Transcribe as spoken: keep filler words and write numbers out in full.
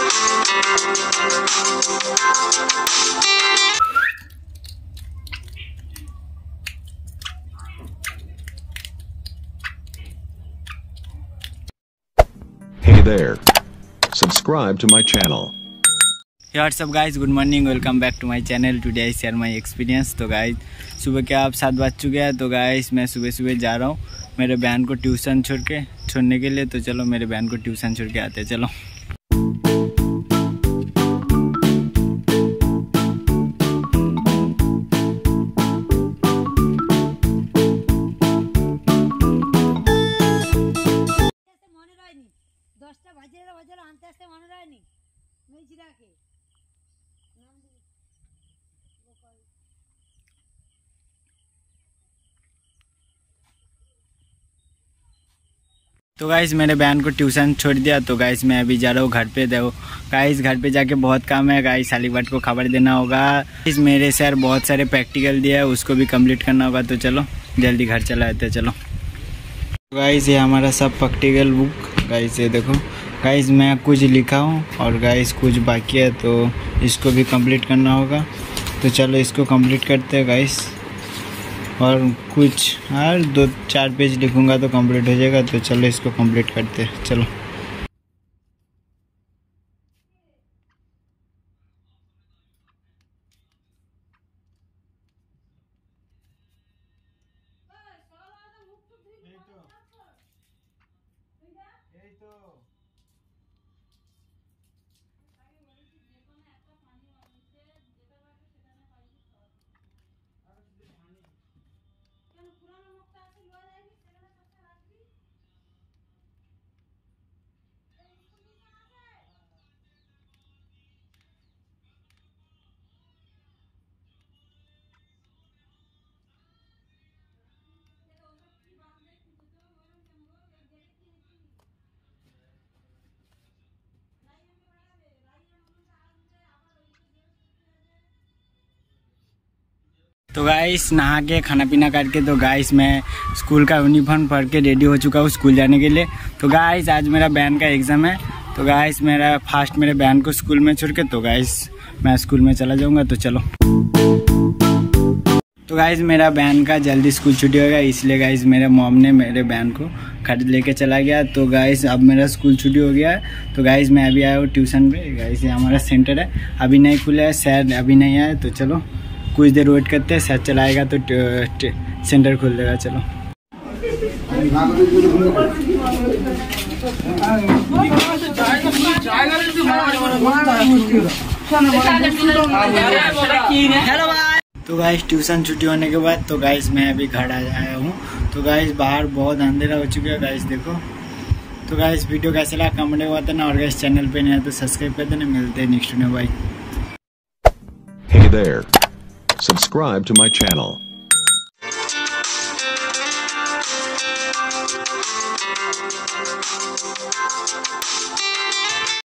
Hey there. Subscribe to my channel. Hey, what's up guys, good morning, welcome back to my channel. Today I share my experience. तो guys सुबह के आप सात बज चुके हैं। तो गाइज मैं सुबह सुबह जा रहा हूँ मेरे बहन को ट्यूशन छोड़ के छोड़ने के लिए। तो चलो मेरे बहन को ट्यूशन छोड़ के आते हैं, चलो। দশটা বাজে বাজে আনতে আসতে মনে হয়নি মেজিরাকে নাম দিই গোপাল। तो गाइज मेरे बहन को ट्यूशन छोड़ दिया। तो गाइज मैं अभी जा रहा हूँ घर पे। देखो गाइज घर पे जाके बहुत काम है। गाइज सालीबट को खबर देना होगा। इस मेरे सर बहुत सारे प्रैक्टिकल दिया है, उसको भी कंप्लीट करना होगा। तो चलो जल्दी घर चला आते, चलो। गाइज ये हमारा सब प्रैक्टिकल बुक। गाइज ये देखो गाइज मैं कुछ लिखा हूँ और गाइज कुछ बाकी है, तो इसको भी कंप्लीट करना होगा। तो चलो इसको कंप्लीट करते हैं गाइज। और कुछ और दो चार पेज लिखूँगा तो कंप्लीट हो जाएगा। तो चलो इसको कंप्लीट करते हैं, चलो। तो गाइस नहा के खाना पीना करके तो गाइस मैं स्कूल का यूनिफॉर्म पहन के रेडी हो चुका हूँ स्कूल जाने के लिए। तो गाइस आज मेरा बहन का एग्ज़ाम है। तो गाइस मेरा फास्ट मेरे बहन को स्कूल में छोड़ के तो गाइस मैं स्कूल में चला जाऊँगा। तो चलो। तो गाइस मेरा बहन का जल्दी स्कूल छुट्टी होगा, इसलिए गाइस मेरे मॉम ने मेरे बहन को घर लेके चला गया। तो गाइस अब मेरा स्कूल छुट्टी हो गया है। तो गाइस मैं अभी आया हूँ ट्यूशन पे। गाइस ये हमारा सेंटर है, अभी नहीं खुला है, सर अभी नहीं आया। तो चलो कुछ देर वेट करते हैं, सर चलाएगा तो सेंटर खुल जाएगा, चलो। तो गाइस ट्यूशन छुट्टी होने के बाद तो गाइस मैं अभी घर आया हूँ। तो गाइस बाहर बहुत अंधेरा हो चुका है, गाइस देखो। तो गाइस वीडियो कैसा लगा कमेंट में बताना, और गाइस चैनल पे नहीं है तो सब्सक्राइब कर देना। मिलते हैं नेक्स्ट में, bye. Hey there. Subscribe to my channel.